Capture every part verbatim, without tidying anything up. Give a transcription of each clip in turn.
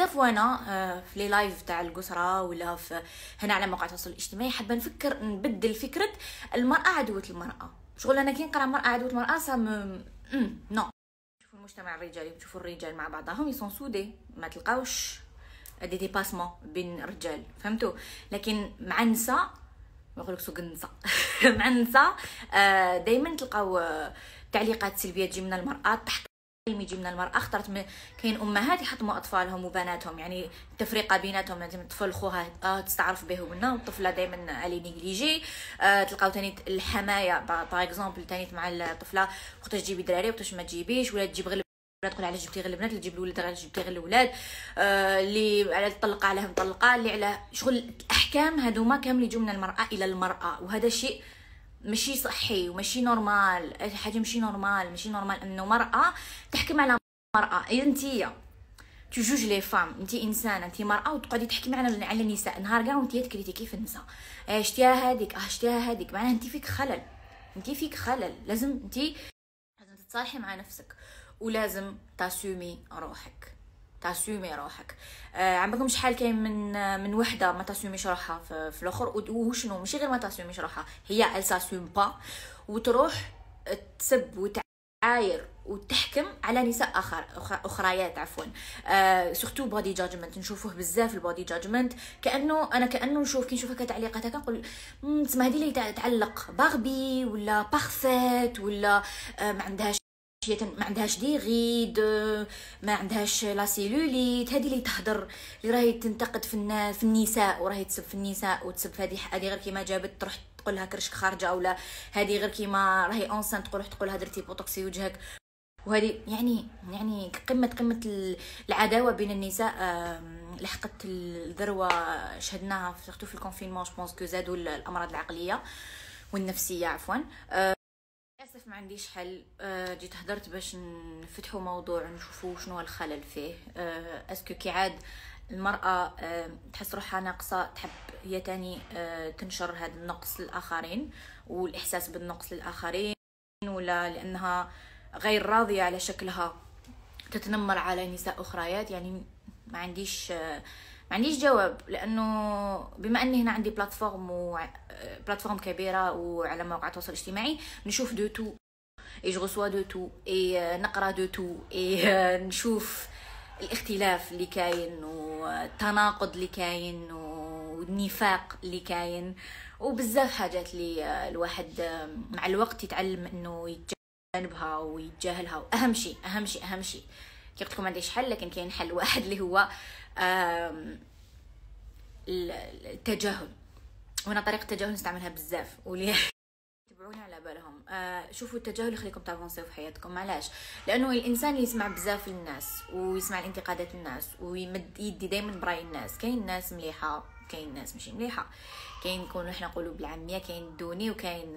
بزاف وانا في لي لايف تاع القسرة ولا في هنا على مواقع التواصل الاجتماعي حابه نفكر نبدل فكره المراه عدوه المراه. شغل انا كي نقرا مراه عدوه المراه سام نو. شوفوا المجتمع الرجالي، تشوفوا الرجال مع بعضهم يسون سودي، ما تلقاوش دي ديباسمون بين الرجال، فهمتوا؟ لكن مع النساء يقولك سوق النساء مع النساء دائما تلقاو تعليقات سلبيه تجي من المراه، تحكيم يجي من المراه. اخترت كاين امهات يحطموا اطفالهم وبناتهم، يعني التفرقه بيناتهم، يعني الطفل خوها آه تستعرف به ومنها، والطفله دائما علي نيجليجي. آه تلقاو ثاني الحمايه باغ اكزومبل ثاني مع الطفله، وقتاش تجيبي دراري وقتاش ما تجيبيش، ولا تجيب غير تقول علاش جبتي غير البنات، اللي تجيب الولاد علاش جبتي غير الولاد، آه اللي على تطلق عليها مطلقه، اللي على شغل الاحكام هذوما كامل يجوا من المراه الى المراه، وهذا شيء ماشي صحي وماشي نورمال، حاجه ماشي نورمال ماشي نورمال انه مراه تحكم على مراه. انتيا تجوج لي فام، انت انسانه، انت مراه وتقعدي تحكمي على على النساء نهار كاع وانت تكريتيكي في النساء، شتيها هذيك شتيها هذيك، معناها انت فيك خلل، انت فيك خلل. لازم انت لازم تتصالحي مع نفسك، ولازم تاسومي روحك، تاسومي روحك. آه عندكم شحال كاين من آه من وحده ما تاسوميش روحها في, في الاخر، وشنو ماشي غير ما تاسوميش روحها، هي ال ساسوم با وتروح تسب وتعاير وتحكم على نساء اخر اخريات عفوا. آه سورتو بودي جادجمنت، نشوفوه بزاف البودي جادجمنت، كانه انا كانه نشوف كي نشوف هكا تعليقات هكا نقول تسمى هذه اللي تعلق باربي ولا بارفيت ولا آه ما عندهاش ما عندهاش دي غيد، ما عندهاش لا سيلوليت، هذه اللي تهدر، اللي راهي تنتقد في الناس في النساء، وراهي تسب في النساء وتسب هذه هذه غير كيما جابت تروح تقول لها كرشك خارجه، اولا هذه غير كيما راهي اونسان تروح تقول لها درتي بوتوكسي وجهك، وهذه يعني يعني قمه قمه العداوه بين النساء. لحقت الذروه شهدناها في في الكونفينمون، جو بونس كو زادوا الامراض العقليه والنفسيه عفوا. للاسف ما عنديش حل. أه جيت هدرت باش نفتحوا موضوع نشوفوا شنو الخلل فيه. أه اسكو كي عاد المراه أه تحس روحها ناقصه، تحب هي تاني أه تنشر هذا النقص للاخرين والاحساس بالنقص للاخرين، ولا لانها غير راضيه على شكلها تتنمر على نساء اخريات. يعني ما عنديش أه ما عنديش جواب، لانه بما اني هنا عندي بلاتفورم و بلاتفورم كبيره وعلى مواقع التواصل الاجتماعي نشوف دو تو اي جو ريسوا دو تو اي نقرا دو تو اي نشوف الاختلاف اللي كاين والتناقض اللي كاين والنفاق اللي كاين، وبزاف حاجات اللي الواحد مع الوقت يتعلم انه يتجنبها ويتجاهلها. واهم شيء اهم شيء اهم شيء كي قلت لكم ما عنديش حل، لكن كاين حل واحد اللي هو التجاهل. وانا طريقه التجاهل نستعملها بزاف واللي تبعوني على بالهم. آه شوفوا التجاهل يخليكم تافونسيو في حياتكم. علاش؟ لانه الانسان اللي يسمع بزاف للناس ويسمع الانتقادات الناس ويمد يدي دائما براي الناس، كاين ناس مليحه كاين ناس ماشي مليحه، كاين نكونوا احنا نقولوا بالعاميه كاين دوني وكاين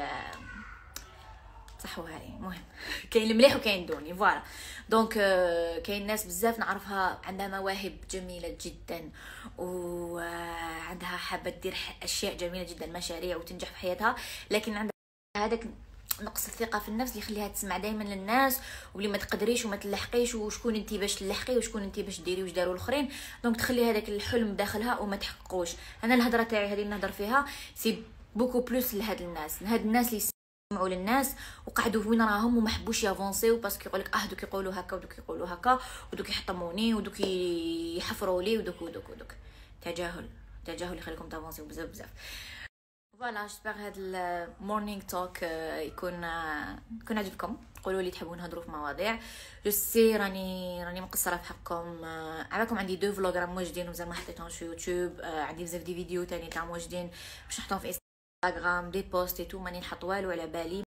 صح وهاي مهم كاين المليح وكاين دوني فوالا. دونك كاين ناس بزاف نعرفها عندها مواهب جميله جدا وعندها حابه دير اشياء جميله جدا، مشاريع وتنجح في حياتها، لكن عندها هذاك نقص الثقه في النفس اللي يخليها تسمع دائما للناس واللي ما تقدريش وما تلحقيش، وشكون انت باش تلحقي وشكون انت باش ديري واش داروا الاخرين. دونك تخلي هذاك الحلم داخلها وما تحققوش. انا الهضره تاعي هذه اللي نهضر فيها سي بوكو بلوس لهاد الناس، لهاد الناس اللي سمعوا للناس وقعدوا وين راهم وما حبوش يافونسيو باسكو يقولك اه دوك يقولوا هكا ودوك يقولوا هكا ودوك يحطموني ودوك يحفروا لي ودوك ودوك ودوك. تجاهل تجاهل يخليكم تافونسيو بزاف بزاف. فوالا جيسبر هاد المورنينغ توك يكون يكون عجبكم. قولوا لي تحبوا نهضروا في مواضيع. جو سي راني راني مقصره في حقكم. عباكم عندي دو فلوغ راهم موجودين ومازال ما حطيتهمش في يوتيوب. عندي بزاف دي فيديو تاني تاع موجودين باش نحطهم في انستغرام دي بوست اي تو، ماني نحط والو على بالي.